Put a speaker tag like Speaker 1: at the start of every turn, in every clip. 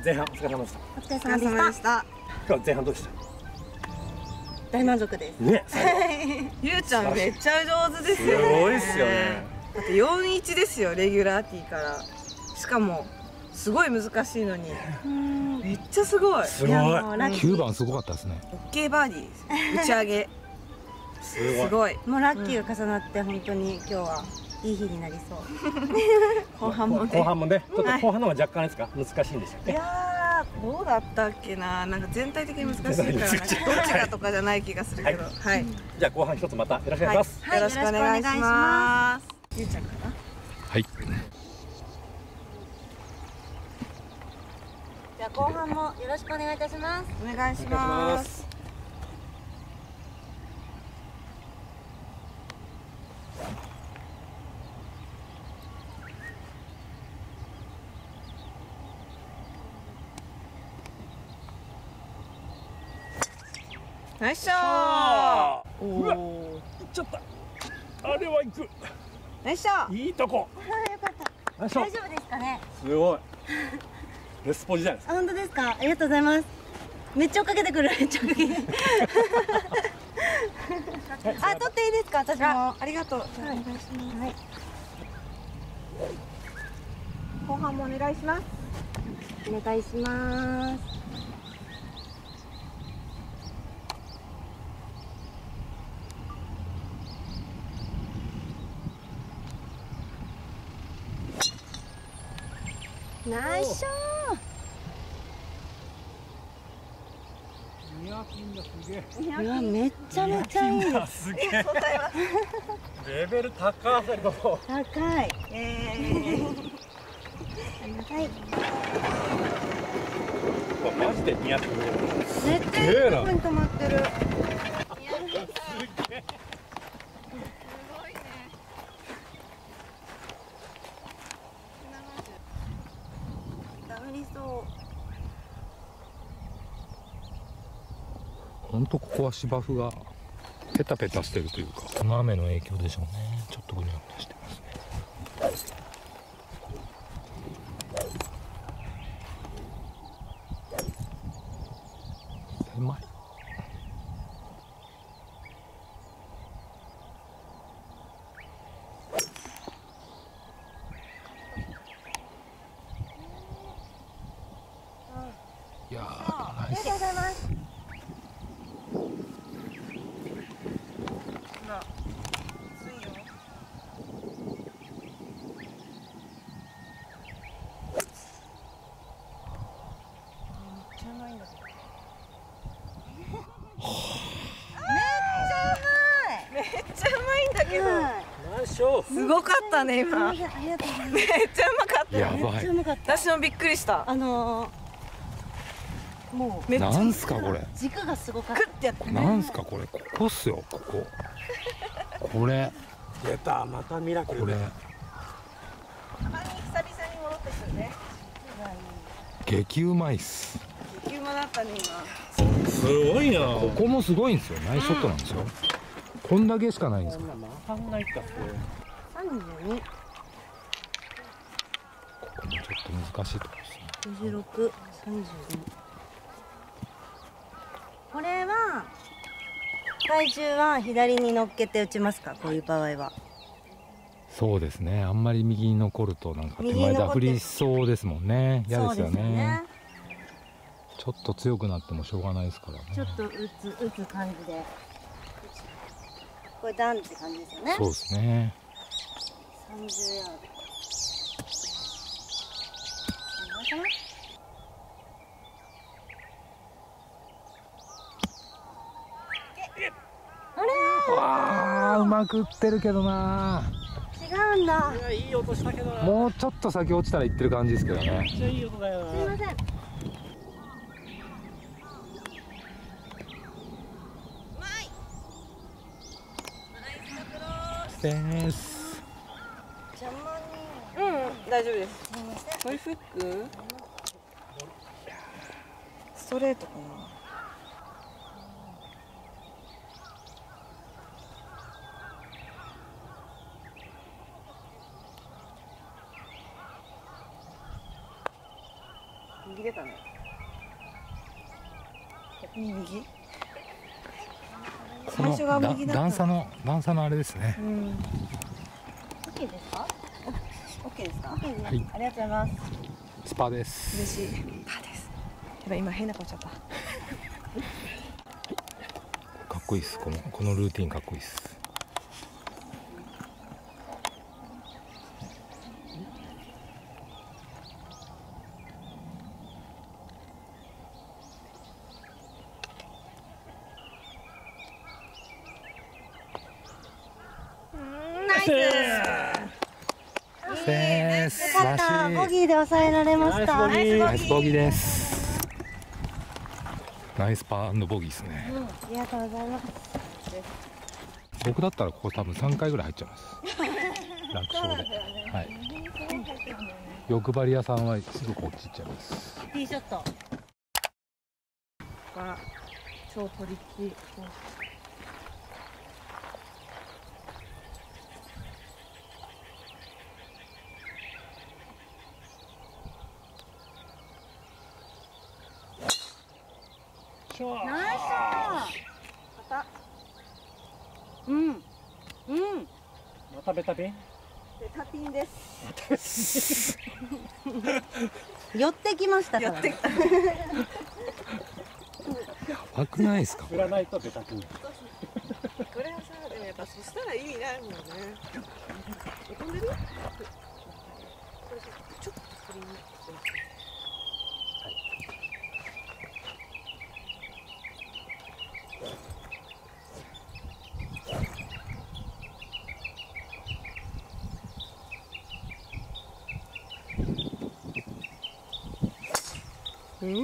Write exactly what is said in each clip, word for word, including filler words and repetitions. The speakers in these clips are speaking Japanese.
Speaker 1: 前半お疲れ様でした。
Speaker 2: お疲れ様でした。
Speaker 1: 今日前半どうでした？
Speaker 2: 大満足です。
Speaker 1: ね。
Speaker 3: ゆうちゃんめっちゃ上手ですよね。
Speaker 1: すごいっすよね。
Speaker 3: だってよんいちですよ、レギュラーティーから。しかもすごい難しいのに。めっちゃすごい。
Speaker 1: すごい。
Speaker 4: きゅうばんすごかったですね。
Speaker 3: オッケーバーディーです。打ち上げ。
Speaker 1: すごい。
Speaker 3: すごい。
Speaker 2: もうラッキーが重なって本当に今日はいい日になりそう。
Speaker 3: 後半もね。
Speaker 1: 後半もね、ちょっと後半の方が若干ですか難しいんでしたっけ？
Speaker 3: いやーどうだったっけな。なんか全体的に難しいからなんかどっちかとかじゃない気がするけど。はい。
Speaker 1: じゃあ後半一つまたよろしくお願いします。
Speaker 3: よろしくお願いします。ゆうちゃんかな。
Speaker 4: はい。
Speaker 2: じゃあ後半もよろしくお願いいたします。
Speaker 3: お願いします。ナイスショー。
Speaker 1: うわ、いっちゃった。あれは行く。
Speaker 3: ナイスショー。
Speaker 1: いいとこ。
Speaker 2: あ、よかった。大丈夫ですかね。
Speaker 1: すごい。レスポじゃないですか。
Speaker 2: あ、本当ですか。ありがとうございます。めっちゃ追っかけてくる。めっちゃ追っかけて。あ、取っていいですか。私も。
Speaker 3: ありがとう。お願いします。
Speaker 2: はい。
Speaker 3: 後半もお願いします。
Speaker 2: お願いします。ナイスショ
Speaker 1: ニアピンがすげえ。
Speaker 2: ー。うわ、めっちゃめちゃいいです。
Speaker 1: すげえ。レベル高いけど。
Speaker 2: 高い。
Speaker 3: えー。
Speaker 2: はい。
Speaker 1: マジでニアピン。
Speaker 2: 絶対いいとこに止まってる。無理そう。
Speaker 4: 本当ここは芝生がペタペタしてるというか、この雨の影響でしょうね。ちょっとぐにゃぐにゃしてますね。狭い。いやー、ナイス。
Speaker 2: ありがとうございます。
Speaker 3: めっちゃうまいんだけど。
Speaker 1: ナイスショー。
Speaker 3: すごかったね今。
Speaker 2: ありがとうございます。
Speaker 3: めっちゃうまかった。
Speaker 4: やばい。
Speaker 2: めっちゃうまかった。
Speaker 3: 私もびっくりした。
Speaker 2: あのー、もう
Speaker 3: めっちゃ
Speaker 4: なんすかこれ。
Speaker 2: 軸がすごかっ
Speaker 3: クッてやってね。
Speaker 4: なんすかこれ。ここっすよ。ここ。これ。
Speaker 1: 出た。またミラクル。
Speaker 4: これ。
Speaker 3: たまに久々に戻ってくるね。
Speaker 4: 激うまいっす。
Speaker 3: 激うまだったね
Speaker 1: た。すごいな。
Speaker 4: ここもすごいんですよ。ナイスショットなんですよ。こんだけしかないんですか。
Speaker 1: 回んないかって。
Speaker 2: さんじゅうに、
Speaker 4: ここもちょっと難しいところですね。
Speaker 2: にじゅうろく、さんじゅうに。これは体重は左に乗っけて打ちますか。こういう場合は。
Speaker 4: そうですね。あんまり右に残るとなんか手前ダフりそうですもんね。嫌ですよね。
Speaker 2: そうですよね。
Speaker 4: ちょっと強くなってもしょうがないですからね。
Speaker 2: ちょっと打つ打つ感じで。これダンって感じですよね。
Speaker 4: そうですね。
Speaker 2: さんじゅうヤード。こんなかな。あれ
Speaker 4: ああ、うまく打ってるけどな。
Speaker 2: ー、違うんだ。
Speaker 1: いや、いい音したけどな。
Speaker 4: もうちょっと先落ちたらいってる感じですけどね。
Speaker 1: めっちゃいい音だよな。
Speaker 2: すいません。
Speaker 4: です。
Speaker 2: 邪魔に。
Speaker 3: うん、大丈夫です。
Speaker 2: すみません。
Speaker 3: トイフック？ストレートかな。
Speaker 2: 右
Speaker 3: 右出たね。逆に右。
Speaker 4: この
Speaker 3: 最初が右だった
Speaker 4: 段差の段差のあれですね。
Speaker 3: うん。
Speaker 2: オッケーですか？
Speaker 3: オッケーですか？
Speaker 2: オッケーです。
Speaker 4: はい
Speaker 2: ありがとうございます。
Speaker 4: スパです。
Speaker 3: 嬉しい。パーです。やばい今変な顔しちゃった。
Speaker 4: かっこいいです。このこのルーティンかっこいいです。
Speaker 3: ナイス。
Speaker 4: です。
Speaker 2: よかった。ボギーで抑えられました。
Speaker 1: ナイスボギー
Speaker 4: ナイスボギーです。ナイスパー&ボギーですね。
Speaker 2: うん、ありがとうございます。
Speaker 4: 僕だったらここ多分さんかいぐらい入っちゃいます。楽勝で。はい。欲張り屋さんはすぐこっち行っちゃいます。
Speaker 2: ティーショット。
Speaker 3: は超トリッキー。
Speaker 2: ナイスまた。うん。うん。
Speaker 1: またベタピン。
Speaker 3: ベタピンです。
Speaker 2: 寄ってきましたから、ね。
Speaker 3: 寄ってきた。
Speaker 4: やばくないですか。
Speaker 1: 振らないとベタピン。
Speaker 3: これはさ、でもやっぱそしたら意味ないもんね。飛んでる？これさ、ちょっと振りに。うーん。
Speaker 4: い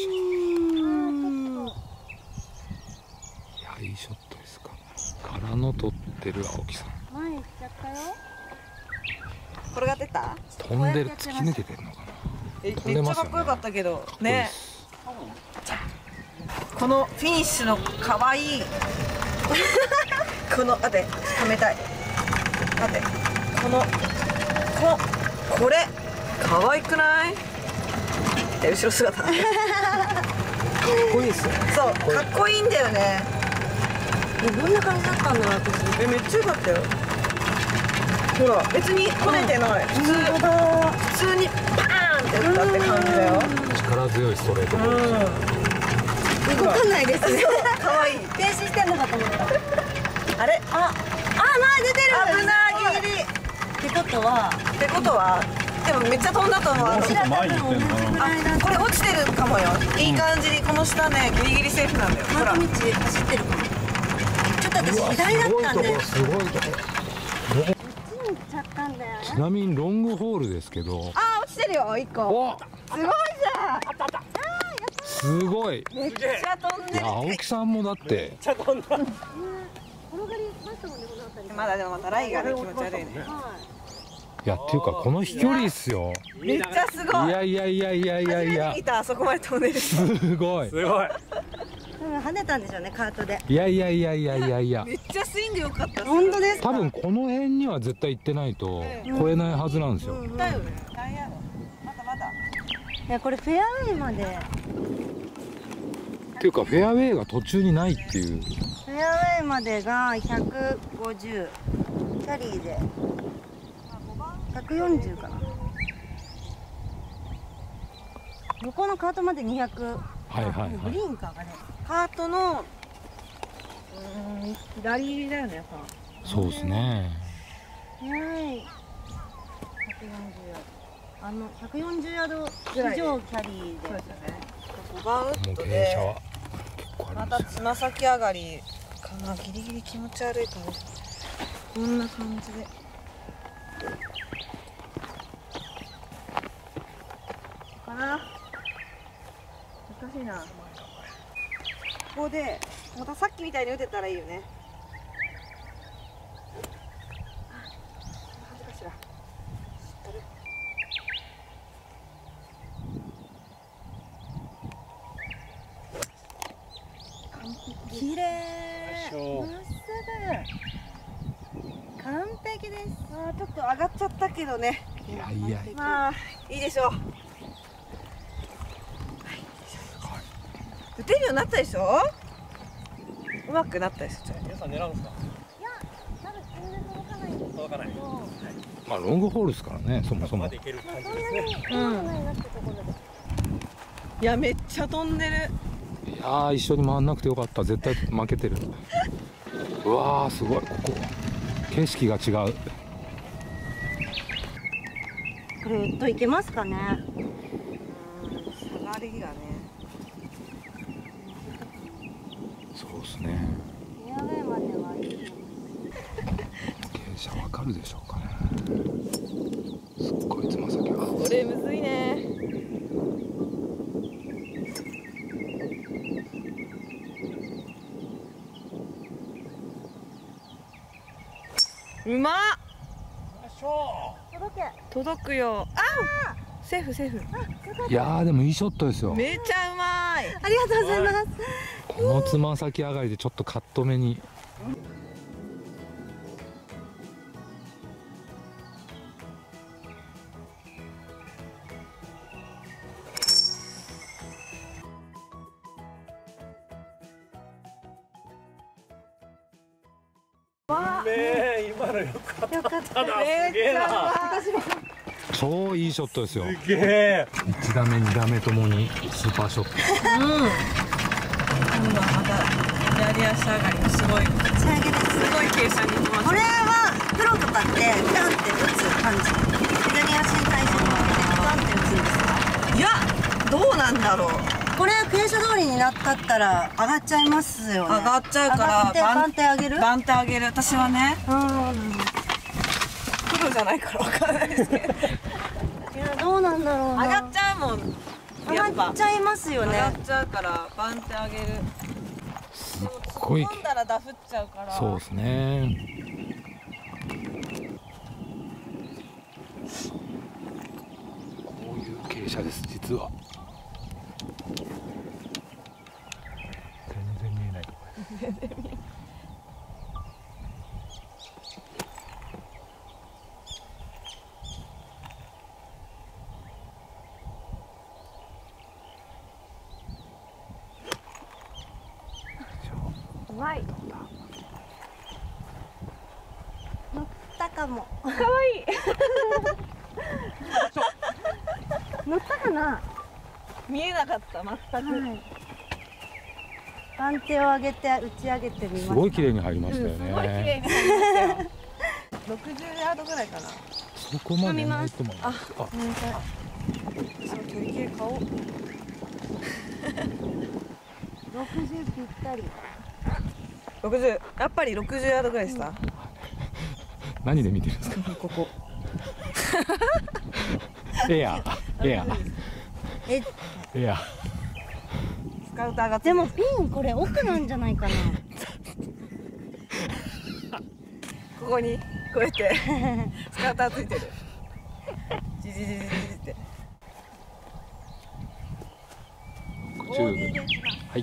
Speaker 4: やいいショットですか。からの取ってる青木さん。
Speaker 2: 前行っちゃったよ。
Speaker 3: 転がってた？
Speaker 4: 飛んでる、突き抜けてるのかな。
Speaker 3: え、
Speaker 4: 飛ん
Speaker 3: めっち
Speaker 4: でますよね
Speaker 3: ゃかっこよかったけど
Speaker 4: かっこいいで
Speaker 3: ね。
Speaker 4: す。
Speaker 3: このフィニッシュの可愛いこの待ってはめたい。待ってこのここれ可愛くない？で後ろ姿。
Speaker 4: かっこいいですよね。
Speaker 3: そうかっこいいんだよね。
Speaker 2: え、どんな感じだったんだろう、私。
Speaker 3: えめっちゃよかったよ。ほら別にこねてない。普通普通にパーンって打ったって感じだよ。
Speaker 4: 力強いストレートボール。
Speaker 3: うん。
Speaker 2: 動かないですね。
Speaker 3: 可愛い。
Speaker 2: 停止してんのかと思った。
Speaker 3: あれ？
Speaker 2: あ、あ、前出てる。
Speaker 3: 危ないギリギリ。
Speaker 2: ってことは、
Speaker 3: ってことはでもめっちゃ飛んだと思う。あの
Speaker 2: うちら多分同じぐらいだ。
Speaker 3: あこれ落ちてるかもよ。いい感じにこの下ねギリギリセーフなんだよ。ほら。
Speaker 2: 道走ってるかも。ちょっと私左だったんで。こっ
Speaker 4: すごいところ。
Speaker 2: ちに行っちゃったんだよね。
Speaker 4: ちなみにロングホールですけど。
Speaker 3: あー落ちてるよ一個。
Speaker 4: お、
Speaker 3: すごいじゃん。
Speaker 4: すごい。
Speaker 3: めっちゃ飛ん
Speaker 4: い
Speaker 3: でる。
Speaker 4: や青木さんもだって。
Speaker 1: ちゃ飛んだ。
Speaker 2: 転がりましたもんね、この辺り。
Speaker 3: まだでもまたライがね気持ち悪いね。
Speaker 4: いやっていうかこの飛距離っすよ。
Speaker 3: めっちゃすごい。
Speaker 4: いやいやいやいやいやいや
Speaker 3: 初めて見。たあそこまで飛んでる。
Speaker 4: すごい。
Speaker 1: すごい。
Speaker 2: うん、跳ねたんでしょうね、カートで。
Speaker 4: いやいやいやいやいやいや。
Speaker 3: めっちゃスイング良かった。
Speaker 2: 本当ですか。
Speaker 4: 多分この辺には絶対行ってないと超えないはずなんですよ。
Speaker 3: だよね。タイヤまだまだ。
Speaker 2: いや、これフェアウェイまで。
Speaker 4: っていうかフェアウェイが途中にないっていう。
Speaker 2: フェアウェイまでがひゃくごじゅう。キャリーで。ひゃくよんじゅうかな。向こうのカートまでにひゃく。
Speaker 4: はいはいはい
Speaker 2: グリーンかがね。
Speaker 3: カートのうーん左だよねやっぱ。
Speaker 4: そうですね。
Speaker 2: はい。ひゃくよんじゅう。あのひゃくよんじゅうヤード以上キャリーで。
Speaker 3: そうですよね。ごばんウ
Speaker 4: もう
Speaker 3: ッド
Speaker 4: 傾斜
Speaker 3: で
Speaker 4: は結構あ
Speaker 3: ま
Speaker 4: るんですよ。
Speaker 3: たつま先上がりかな。ギリギリ気持ち悪い感じ。こんな感じで。かな。難しいな。ここでまたさっきみたいに打てたらいいよね。恥ずかしら。知ってる。
Speaker 2: 綺麗。
Speaker 1: よいしょ
Speaker 2: まっすぐ。完璧です。
Speaker 3: あーちょっと上がっちゃったけどね。
Speaker 4: いやいや。
Speaker 3: まあいいでしょう。 打てるようになったでしょ。うまくなったでしょ。
Speaker 1: 皆さん狙うんですか。
Speaker 2: いや、多分全然届かないんです
Speaker 1: 届かない。
Speaker 4: まあロングホールですからね、そもそも
Speaker 1: まで。いける感じ
Speaker 2: そんな
Speaker 1: ですね。
Speaker 2: に怖くないなってところで。
Speaker 3: いや、めっちゃ飛んでる。
Speaker 4: いやー、一緒に回んなくてよかった。絶対負けてる。うわー、すごい。ここ景色が違う。
Speaker 2: これウッドいけますかね。
Speaker 3: 下がりがね。
Speaker 4: そうですね。
Speaker 2: フェアウェイまではいい。
Speaker 4: 傾斜わかるでしょうかね。すっごいつま先が。
Speaker 3: これむずいね。うまっ。
Speaker 2: 届け。
Speaker 3: 届くよ。あー、セーフセーフ。
Speaker 4: いやー、でもいいショットですよ。
Speaker 3: めちゃうまい。
Speaker 2: ありがとうございます。
Speaker 4: このつま先上がりでちょっとカット目に。
Speaker 1: ねえ、今のよかった。
Speaker 2: よかった。
Speaker 1: な、すげえな。
Speaker 4: 超いいショットですよ。
Speaker 1: すげえ。
Speaker 4: いち打目に打目ともにスーパーショット。
Speaker 3: うん。今度はまた左足上がりもすごい。
Speaker 2: 仕上げです。
Speaker 3: すごい傾斜に行きます。
Speaker 2: これはプロとかってガンって打つ感じ。左足に対してガンって打つんですか。
Speaker 3: いや、どうなんだろう。
Speaker 2: これ傾斜通りになったったら上がっちゃいますよね。
Speaker 3: 上がっちゃうから
Speaker 2: 上がって番手上げる。
Speaker 3: 番手上げる。私はね、
Speaker 2: うん。
Speaker 3: プロじゃないからわからないですけど。
Speaker 2: いや、どうなんだろうな。
Speaker 3: 上がっちゃうもん。
Speaker 2: 上
Speaker 3: やっぱ
Speaker 2: がっちゃいますよね。
Speaker 3: 上がっちゃうから番手上げる。
Speaker 4: すっごい。
Speaker 3: 飛んだらダフっちゃうから。
Speaker 4: そうですね。こういう傾斜です、実は。全然見えないところです。
Speaker 2: うまい。乗ったかも。
Speaker 3: 可愛い。
Speaker 2: 乗ったかな。
Speaker 3: 見えなかった全く。
Speaker 2: はい。番手を上げて打ち上げてみました。
Speaker 4: すごい綺麗に入りましたよ
Speaker 3: すごい綺麗
Speaker 4: ね。
Speaker 3: に入りましたよ。六十ヤードぐらいかな。
Speaker 4: そこまでないと思います。あ、
Speaker 3: その距離計買おう。
Speaker 2: 六十ぴったり。
Speaker 3: 六十、やっぱり六十ヤードぐらいでした。
Speaker 4: 何で見てるんですか。
Speaker 3: ここ。
Speaker 4: エア、エア、
Speaker 2: え、
Speaker 4: エア。
Speaker 3: スカウターがついてる。
Speaker 2: でもピンこれ奥なんじゃないかな。
Speaker 3: ここにこうやってスカウターついてる。じじじじじって。
Speaker 4: ろくじゅう。はい。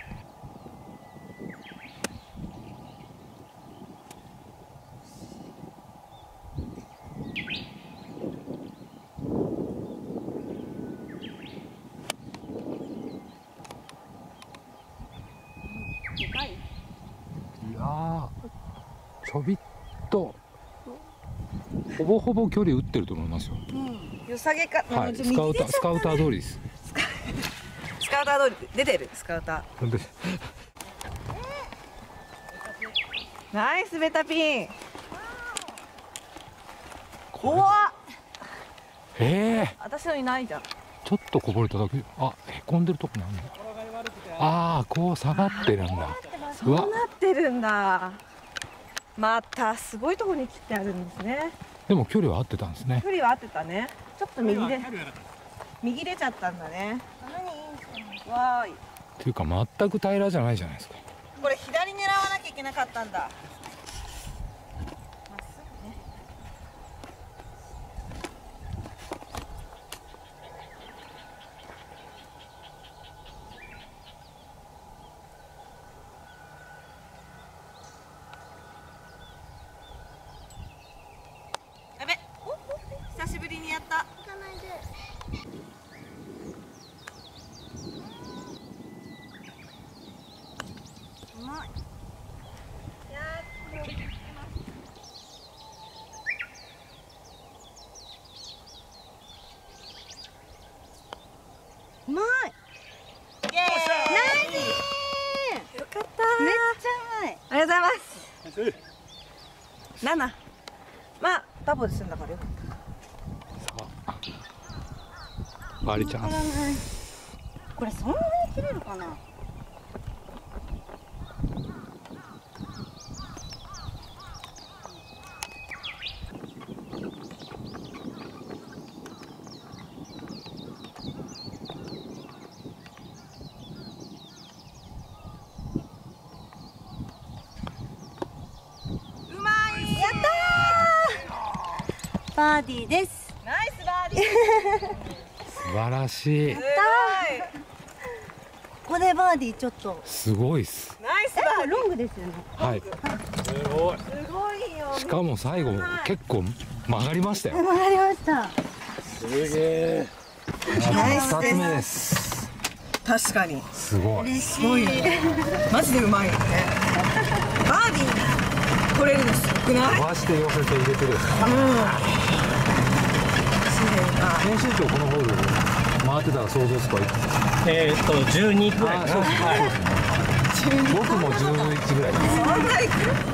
Speaker 4: いやー、ちょびっとほぼほぼ距離打ってると思いますよ。
Speaker 3: 良さげか。
Speaker 4: はい、スカウター、スカウター通りです。
Speaker 3: スカウター通り出てるスカウター。
Speaker 4: 本当に
Speaker 3: ナイスベタピン。怖っ。
Speaker 4: ええ
Speaker 3: 私のいないじゃん。
Speaker 4: ちょっとこぼれただけ。あ、へこんでるとこなんだ。ああ、こう下がってるんだ。うわ、
Speaker 3: なってるんだ。またすごいところに切ってあるんですね。
Speaker 4: でも距離は合ってたんですね。
Speaker 3: 距離は合ってたね。ちょっと右で右出ちゃったんだね。わーい。
Speaker 4: っていうか全く平らじゃないじゃないですか。
Speaker 3: これ左狙わなきゃいけなかったんだ。やべ、久しぶりにやった。
Speaker 2: うまい。
Speaker 3: イエーイ。よかった
Speaker 2: めっちゃうまい。
Speaker 3: ありがとうございますなな。まあダボで済んだからよかった。
Speaker 4: バーリチャンス。
Speaker 2: これそんなに切れるかな。
Speaker 3: うまい。
Speaker 2: やったー。バーディーです。
Speaker 3: ナイスバーディー。
Speaker 4: 素晴らしい。
Speaker 3: すごい。
Speaker 2: ここでバーディーちょっと。
Speaker 4: すごいっす。
Speaker 3: ナイス
Speaker 2: え、
Speaker 3: バーディ
Speaker 2: これロングですよね。
Speaker 4: はい。
Speaker 1: すごい。
Speaker 3: ー。すごいよ。
Speaker 4: しかも最後結構曲がりましたよ。
Speaker 2: わかりました。
Speaker 1: すげえ。
Speaker 3: ナイス
Speaker 4: 二つ目です。
Speaker 3: 確かに。
Speaker 4: すごい。
Speaker 2: 嬉しい。
Speaker 3: すごいね。マジでうまいよね。バーディー取れるのすごくない？
Speaker 4: 飛ばして寄せて入れてる。
Speaker 3: うん。
Speaker 4: 編集長このホール回ってたら想像スコアいくつ？
Speaker 1: えーっとじゅうにくらいかな。
Speaker 4: あーそうですね
Speaker 1: はい
Speaker 4: 僕もじゅういちぐらいです。
Speaker 3: そんな行く？